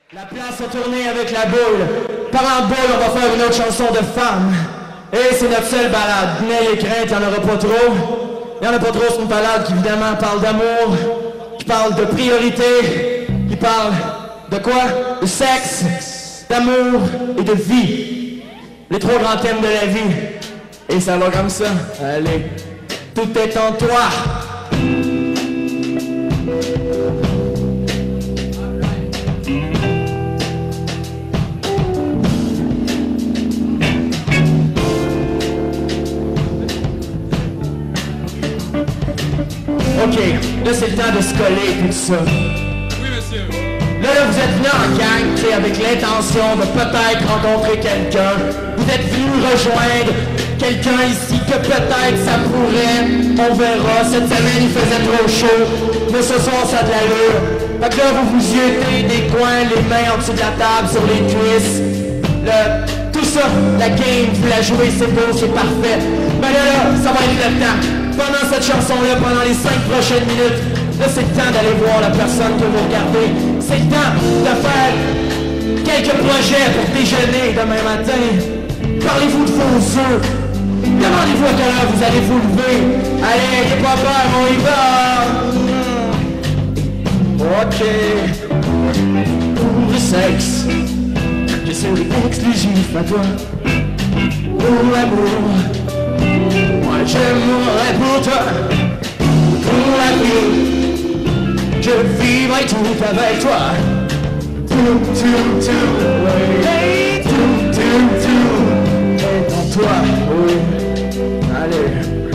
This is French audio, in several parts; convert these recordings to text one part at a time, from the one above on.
La place a tourné avec la boule. Parlant de boule, on va faire une autre chanson de femme. Et c'est notre seule balade. N'ayez crainte, il n'y en aura pas trop. Il n'y en a pas trop, c'est une balade qui évidemment parle d'amour, qui parle de priorité, qui parle de quoi? De sexe, d'amour et de vie. Les trois grands thèmes de la vie. Et ça va comme ça. Allez, tout est en toi. OK, là c'est le temps de se coller et tout ça. Oui, monsieur. Là, vous êtes venus en gang, tu sais, avec l'intention de peut-être rencontrer quelqu'un. Vous êtes venus rejoindre quelqu'un ici que peut-être ça pourrait. On verra. Cette semaine, il faisait trop chaud. Mais ce soir, ça a de l'allure. Fait que là, vous vous yétez des coins, les mains en dessous de la table, sur les cuisses. Tout ça, la game, vous la jouez, c'est beau, c'est parfait. Mais là, ça va être le temps. Pendant cette chanson-là, pendant les 5 prochaines minutes, là, c'est le temps d'aller voir la personne que vous regardez. C'est le temps de faire quelques projets pour déjeuner demain matin. Parlez-vous de vos œufs. Demandez-vous à quelle heure vous allez vous lever. Allez, n'ayez pas peur, on y va. OK. Pour le sexe, je serai exclusif à toi. Pour l'amour, moi je mourrai pour toi. Pour la vie, je vivrai tout avec toi. Tout, hey, tout, est en toi, oui. Allez.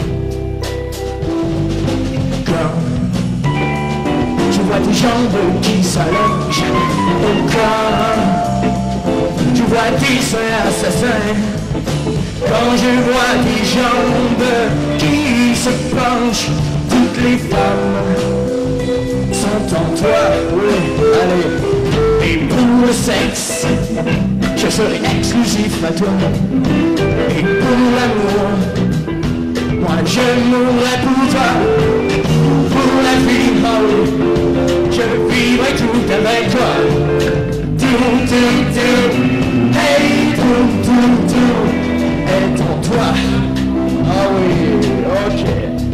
Quand je vois tes jambes qui s'allongent au corps, je vois tes seins assassins. Quand je vois tes jambes qui se penchent, toutes les femmes sont en toi, oui, allez. Et pour le sexe, je serai exclusif à toi. Et pour l'amour, moi je mourrai pour toi. Pour la vie, oh oui, je vivrai tout avec toi. Tout, hey, tout est en toi. Ah oui, OK.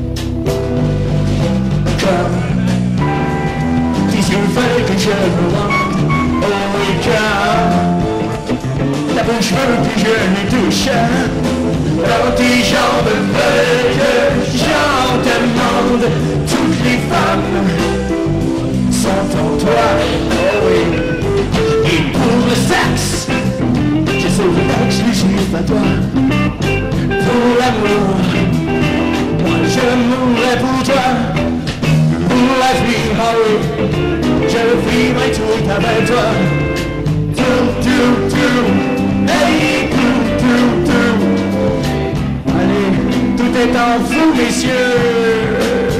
Comme tes yeux veulent que je me rende. Oh oui, comme ta bouche veut que je les touche. Quand tes jambes veulent que j'en demande. Toutes les femmes sont en toi. Oh oui. Et pour le sexe, je serai exclusif à toi. Pour l'amour, moi je mourrai pour toi. Pour la vie, oh oui, je vivrai tout avec toi. Tout, hey, tout. Allez, tout est en vous, messieurs.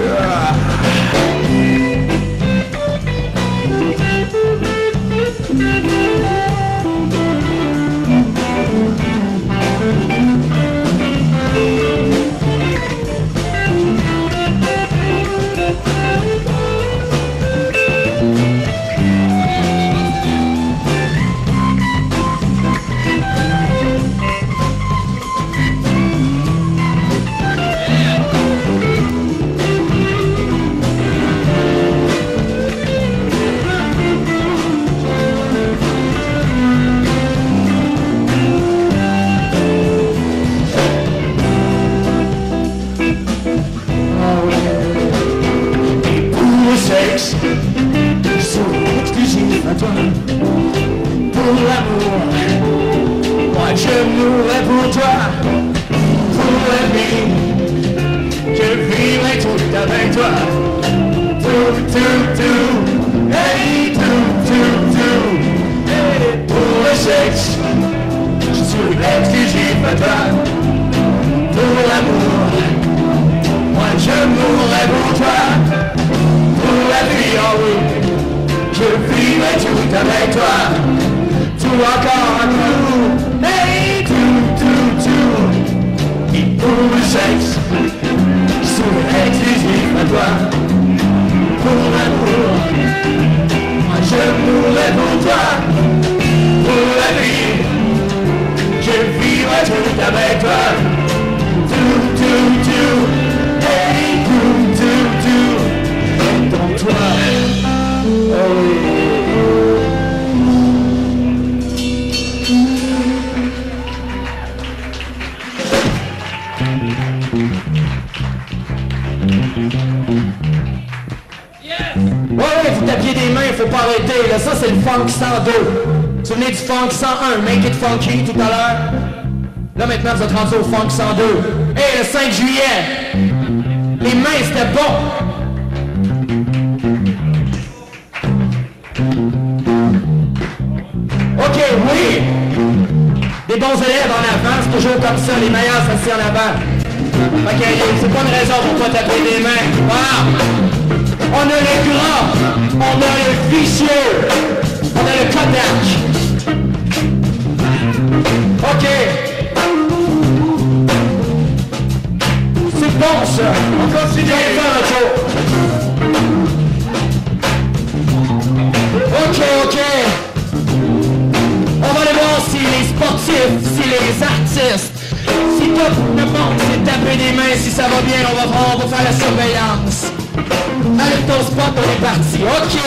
Je serai exclusif à toi. Pour l'amour, moi je mourrai pour toi. Pour la vie, je vivrai tout avec toi. Tout, hey, tout. Et pour le sexe, je serai exclusif à toi. Pour l'amour, moi je mourrai pour toi. Pour la vie, oh oui, je vivrai tout avec toi. Tout encore un coup, hey, tout. Et pour le sexe, je serai exclusif à toi. Pour l'amour, moi je mourrai pour toi. là, ça c'est le funk 102. Vous vous souvenez du funk 101, Make It Funky tout à l'heure? Là maintenant vous êtes rendu au funk 102. Hey, le 5 juillet, les mains c'était bon. Ok, oui. Des bons élèves en avant, c'est toujours comme ça, les meilleurs s'assis en avant. Ok, c'est pas une raison pour pas taper des mains. Voilà. On a le gras, on a le vicieux, on a le Kodak. Ok. C'est bon ça. On continue à faire un tour. Ok. On va aller voir si les sportifs, si les artistes, si tout le monde s'est tapé des mains, si ça va bien, on va faire la surveillance. Avec ton spot, on est parti.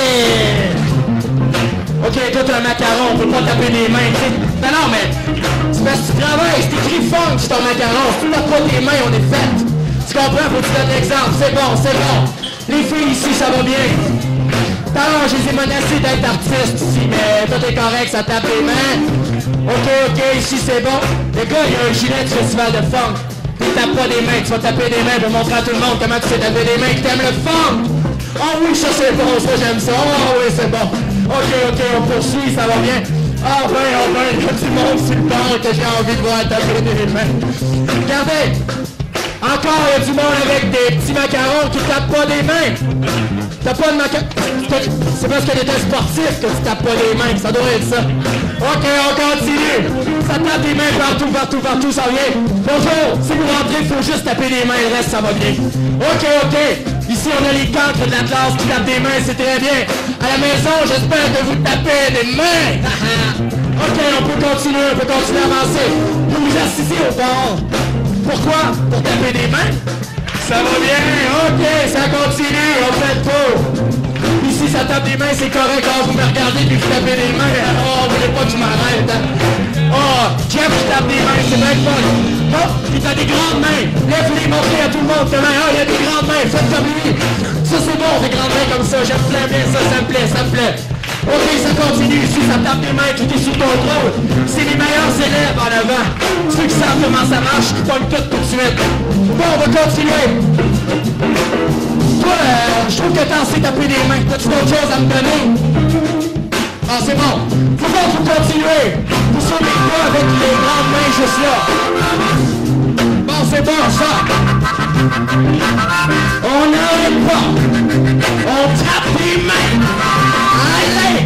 Ok, toi t'as un macaron, on peut pas taper des mains. Non, mais c'est parce que tu travailles, c'est écrit funk sur ton macaron. Si tu tapes pas tes mains, on est fait. Tu comprends? Faut que tu donnes l'exemple. C'est bon. Les filles ici, ça va bien. Alors, je les ai menacés d'être artistes ici, mais tout est correct, ça tape les mains. Ok, ici c'est bon. Les gars, il y a un gilet du festival de funk. Tu tapes pas des mains, tu vas taper des mains pour montrer à tout le monde comment tu sais taper des mains, que t'aimes le funk. Oh oui, ça c'est bon, ça j'aime ça. Oh oui, c'est bon. Ok, on poursuit, ça va bien. Ah ben, il y a du monde sur le banc que j'ai envie de voir taper des mains. Regardez, encore il y a du monde avec des petits macarons qui tapent pas des mains. T'as pas de macaron. C'est parce que t'es un sportif que tu tapes pas les mains, ça doit être ça. Ok, on continue. Ça tape des mains partout, ça vient. Bonjour, si vous rentrez, il faut juste taper les mains, le reste, ça va bien. Ok. Ici, on a les cancres de la classe qui tapent des mains, c'est très bien. À la maison, j'espère que vous tapez des mains. Ok, on peut continuer à avancer. Vous vous assisez au bord. Pourquoi? Pour taper des mains? Ça va bien, ok, ça continue, on fait le tour. Ici, ça tape des mains, c'est correct quand vous me regardez puis vous tapez des mains. Oh, vous voulez pas que je m'arrête, hein? Oh, Jeff qui tape des mains, c'est bien fun. Oh, il a des grandes mains. Lève-les, montrez à tout le monde demain. Oh, il a des grandes mains, faites comme lui. Ça, c'est bon, des grandes mains comme ça. J'aime bien ça, ça me plaît. Ok, ça continue. Ici, ça tape des mains, tout est sous contrôle. C'est les meilleurs élèves en avant. Ceux qui savent comment ça marche, qui pognent tout de suite. Bon, on va continuer. Toi, je trouve que t'en sais taper des mains. T'as-tu d'autres choses à me donner? Ah, c'est bon. Faut continuer. Vous savez quoi avec les grandes mains juste là? Bon, c'est bon, ça. On n'arrête pas. On tape des mains. Allez!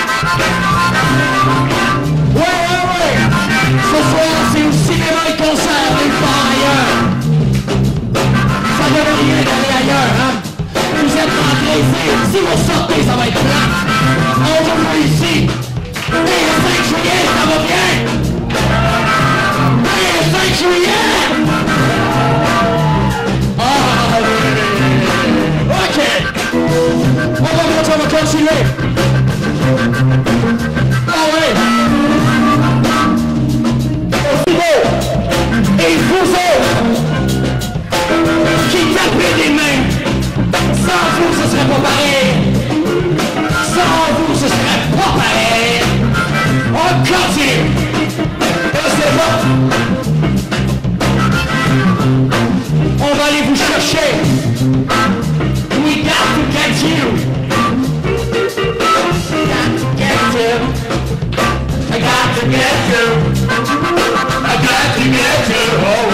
Ouais. Ce soir, c'est au cinéma et concert, nulle part ailleurs. Ça ne veut rien d'aller ailleurs, hein? Vous êtes rentrés ici. Si vous sortez, ça va être plat. On va jouer ici. Hey, le 5 juillet, ça va bien? Hey, le 5 juillet! Ok! On va continuer! Ah ouais! Et vous autres qui tapez des mains, sans vous ce serait pas pareil! Sans vous ce serait pas pareil! On continue! Et c'est bon! On va aller vous chercher! We got to get you! I got to get you. I got to get you. Oh.